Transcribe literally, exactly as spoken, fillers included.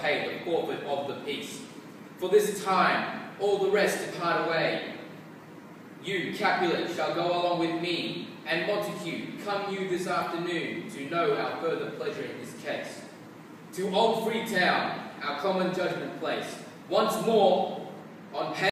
pay the forfeit of the peace. For this time all the rest depart away. You, Capulet, shall go along with me, and Montague, come you this afternoon to know our further pleasure in this case. To old Freetown, our common judgment place, once more on